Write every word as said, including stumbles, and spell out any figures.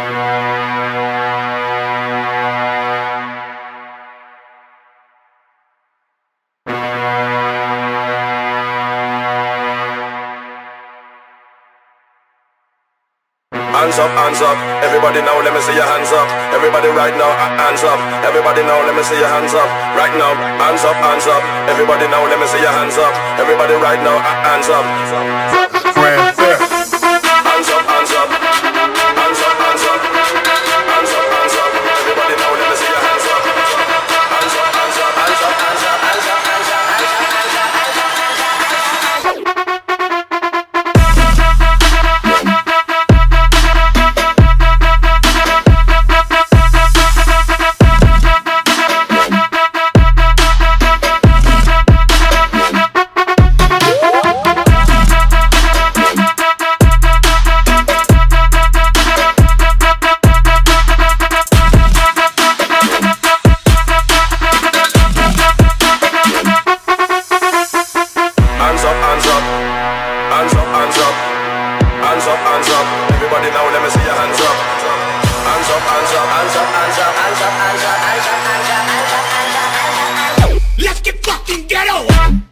Hands up, hands up, everybody now, let me see your hands up. Everybody right now, hands up. Everybody now, let me see your hands up. Right now, hands up, hands up. Everybody now, let me see your hands up. Everybody right now, hands up. Hands up, hands up. Hands up, hands up. Hands up, hands up. Everybody now, let me see your hands up. Hands up, hands up, hands up, hands up, hands up, hands up, hands up, hands up. Hands up, hands up, everybody now let me see your hands up. Hands up, hands up, hands up, hands up, hands up, hands up, hands up, hands up, hands up, hands up, hands up, hands up. Let's get fucking ghetto.